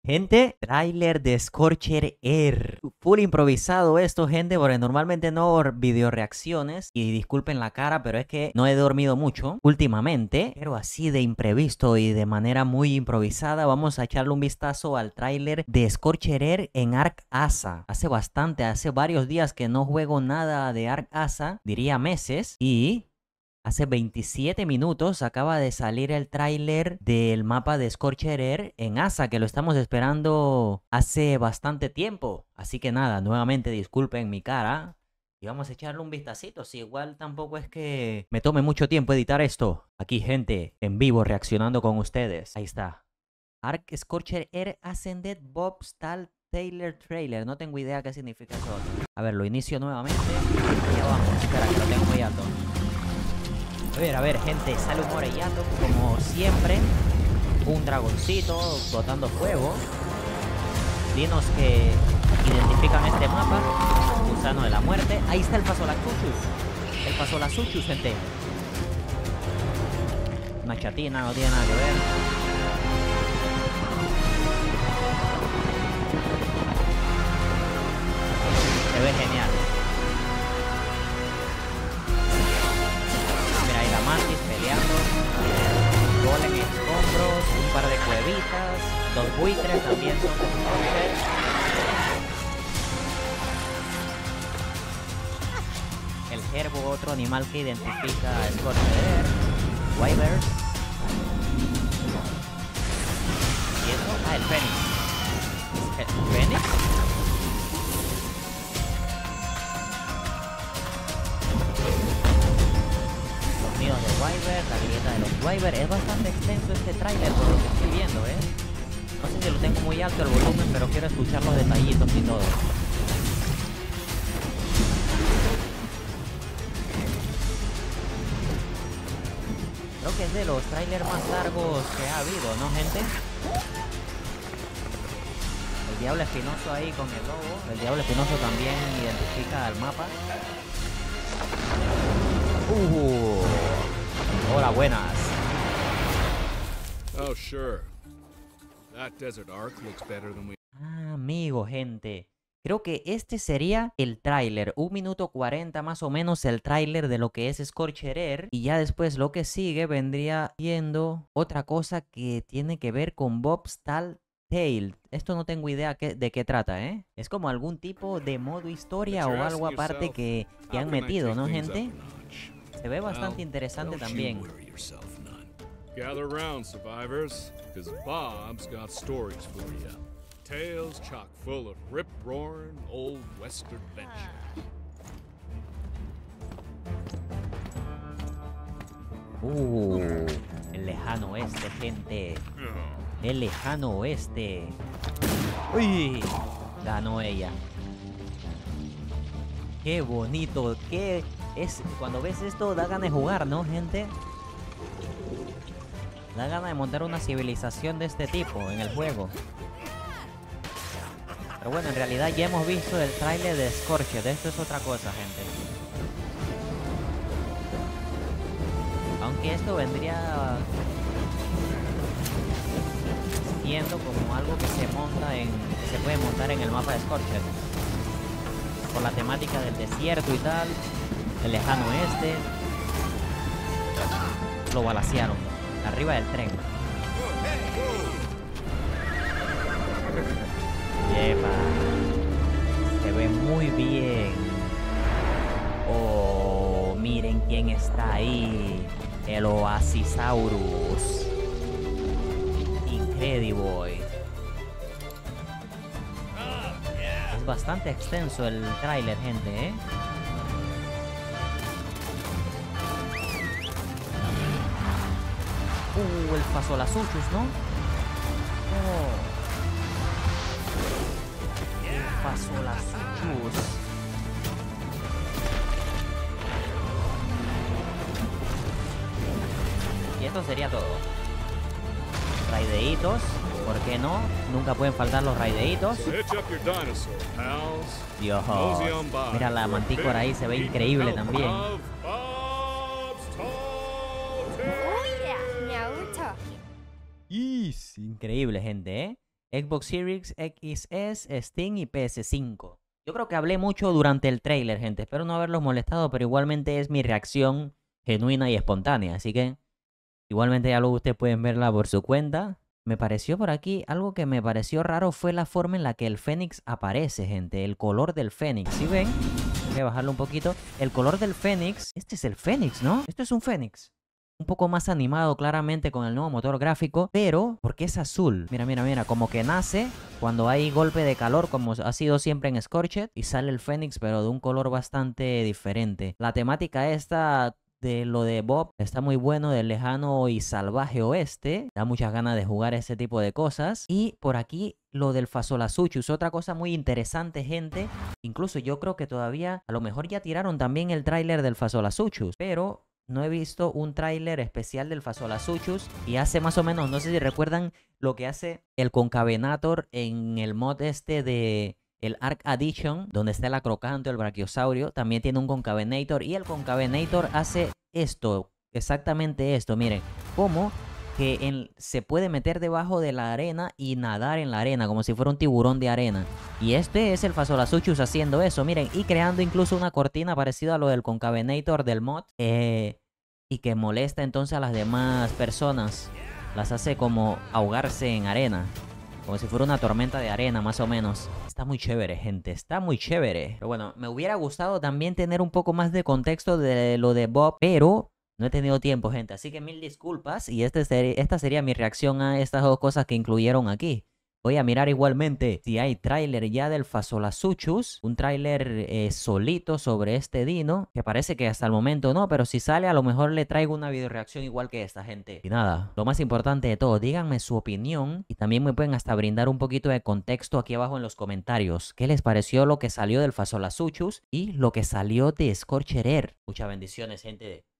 Gente, tráiler de Scorcher Air. Full improvisado esto, gente, porque normalmente no hago video reacciones. Y disculpen la cara, pero es que no he dormido mucho últimamente. Pero así de imprevisto y de manera muy improvisada, vamos a echarle un vistazo al tráiler de Scorcher Air en Ark Asa. Hace varios días que no juego nada de Ark Asa, diría meses. Y hace 27 minutos acaba de salir el tráiler del mapa de Scorcher Air en Asa, que lo estamos esperando hace bastante tiempo. Así que nada, nuevamente disculpen mi cara. Y vamos a echarle un vistacito. Si igual tampoco es que me tome mucho tiempo editar esto. Aquí gente en vivo reaccionando con ustedes. Ahí está. Ark Scorcher Air Ascended Bob Stahl Taylor Trailer. No tengo idea qué significa eso. A ver, lo inicio nuevamente. Ya vamos. Espera, que lo tengo muy alto. A ver, gente, sale un Morellato, como siempre. Un dragoncito botando fuego. Dinos que identifican este mapa. Gusano de la muerte. Ahí está el Pasolasuchus. El Pasolasuchus, gente. Una chatina, no tiene nada que ver. Se ve genial. Mantis peleando, golem en escombros, un par de cuevitas, los buitres también son de Scorcher. El gerbo, otro animal que identifica a Scorcher. Wyvers. ¿Y eso? Ah, el Fénix. ¿El Fénix? De Wyvern, la grieta de los Wyvern. Es bastante extenso este tráiler por lo que estoy viendo, No sé si lo tengo muy alto el volumen, pero quiero escuchar los detallitos y todo. Creo que es de los trailers más largos que ha habido, ¿no, gente? El diablo espinoso ahí con el lobo. El diablo espinoso también identifica al mapa. Hola, buenas. Oh, sure. That desert arc looks better than we... Amigo, gente. Creo que este sería el tráiler. 1 minuto 40 más o menos el tráiler de lo que es Scorcher Air. Y ya después lo que sigue vendría siendo otra cosa que tiene que ver con Bob's Tall Tale. Esto no tengo idea de qué trata, Es como algún tipo de modo historia o algo aparte que han metido, ¿no, gente? Se ve bastante interesante también. Gather round, survivors, because Bob's got stories for you. Tales chock full of rip-roaring old west adventure. El lejano oeste, gente. El lejano oeste. ¡Uy! Ganó ella. Qué bonito, qué es. Cuando ves esto da ganas de jugar, ¿no, gente? Da ganas de montar una civilización de este tipo en el juego. Pero bueno, en realidad ya hemos visto el tráiler de Scorcher. Esto es otra cosa, gente. Aunque esto vendría siendo como algo que se puede montar en el mapa de Scorcher. Por la temática del desierto y tal. El lejano oeste. Lo balacearon. Arriba del tren. Yepa. Se ve muy bien. Oh, miren quién está ahí. El Oasisaurus. Incredible. Es bastante extenso el tráiler, gente, El Pasolasuchus, ¿no? El Pasolasuchus. Y esto sería todo. Raideitos, ¿por qué no? Nunca pueden faltar los raideitos. Dios, mira la mantícora ahí, se ve increíble también. Increíble, gente, Xbox Series XS, Steam y PS5. Yo creo que hablé mucho durante el trailer, gente. Espero no haberlos molestado, pero igualmente es mi reacción genuina y espontánea. Así que igualmente ya luego ustedes pueden verla por su cuenta. Me pareció por aquí, algo que me pareció raro fue la forma en la que el Fénix aparece, gente. El color del Fénix. ¿Sí ven? Voy a bajarlo un poquito. El color del Fénix. Este es el Fénix, ¿no? Esto es un Fénix. Un poco más animado claramente con el nuevo motor gráfico, pero porque es azul. Mira, mira, mira, como que nace cuando hay golpe de calor, como ha sido siempre en Scorched, y sale el Fénix, pero de un color bastante diferente. La temática esta de lo de Bob está muy bueno, del lejano y salvaje oeste. Da muchas ganas de jugar ese tipo de cosas. Y por aquí lo del Fasolasuchus, otra cosa muy interesante, gente. Incluso yo creo que todavía, a lo mejor ya tiraron también el tráiler del Fasolasuchus, pero no he visto un tráiler especial del Fasolasuchus. Y hace más o menos, no sé si recuerdan lo que hace el Concavenator en el mod este de el Arc Addition, donde está el Acrocanto, el Brachiosaurio. También tiene un Concavenator. Y el Concavenator hace esto, exactamente esto. Miren, cómo que se puede meter debajo de la arena y nadar en la arena, como si fuera un tiburón de arena. Y este es el Fasolasuchus haciendo eso, miren, y creando incluso una cortina parecida a lo del Concavenator del mod. Y que molesta entonces a las demás personas. Las hace como ahogarse en arena. Como si fuera una tormenta de arena, más o menos. Está muy chévere, gente. Está muy chévere. Pero bueno, me hubiera gustado también tener un poco más de contexto de lo de Bob, pero no he tenido tiempo, gente. Así que mil disculpas. Y esta sería mi reacción a estas dos cosas que incluyeron aquí. Voy a mirar igualmente si hay tráiler ya del Fasolasuchus. Un tráiler solito sobre este dino. Que parece que hasta el momento no. Pero si sale, a lo mejor le traigo una videoreacción igual que esta, gente. Y nada, lo más importante de todo, díganme su opinión. Y también me pueden hasta brindar un poquito de contexto aquí abajo en los comentarios. ¿Qué les pareció lo que salió del Fasolasuchus y lo que salió de Scorched Earth? Muchas bendiciones, gente.